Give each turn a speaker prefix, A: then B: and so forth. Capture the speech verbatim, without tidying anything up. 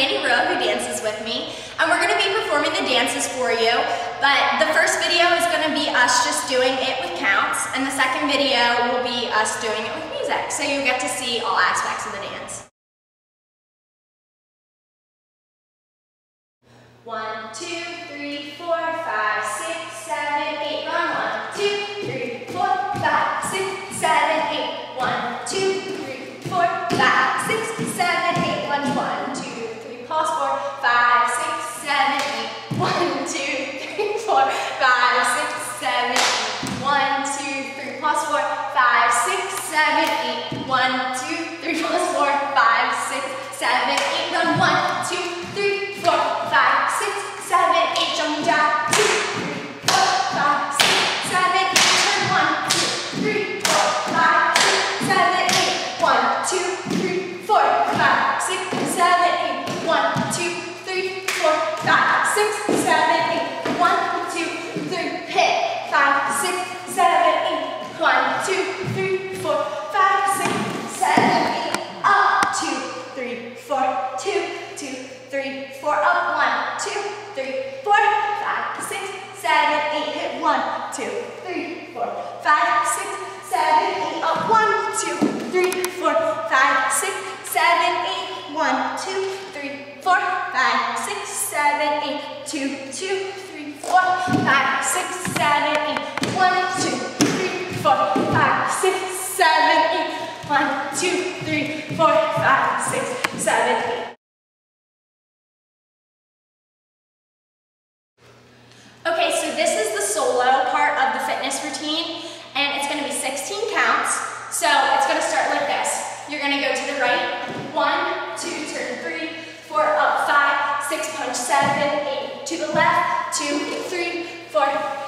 A: who dances with me, and we're going to be performing the dances for you. But the first video is going to be us just doing it with counts, and the second video will be us doing it with music, so you get to see all aspects of the dance. One, two, three, four, five, six, seven, eight. Run. One, two, three, four, five, six, seven, eight. One, two, three, four, five, six, seven, eight. One, one, two, three. Pause. Four, five, six, seven, eight. One, two, three, four, five, six, seven, eight. One, two, three. Pause. Four, five, six, seven, eight. One, two, three. Pause. Four, five, six, seven, eight. Run. One, two, three, four, five, six, seven, eight. Jumping jack. Two, three, four, five, six, seven, eight. Turn. One, two, three, four, five, six, seven, eight. One, two, three, four, five, six, seven, eight. One, two, three, four, five, six, seven, eight. One, two, three, hit. Five, six, seven, eight. One, two, three, four, five, six, seven, eight. Up. Two, three, four, two, two, three, four. Up. One, two, three, four, five, six, seven, eight. Hit. One, two, three, four, five, six, seven, eight. Up. One, two, three, four, five, six, seven, eight. One, two, three, four, five, six, seven, eight. Two, two, three, four, five, six, seven, eight. One, two, three, four, five, six, seven, eight. One, two, three, four, five, six, seven, eight. Okay, so this is the solo part of the fitness routine, and it's going to be sixteen counts. So it's going to start like this. You're going to go to the right. One, two, turn three, four, up, five, six, punch, seven, eight. To the left. Two, three, four,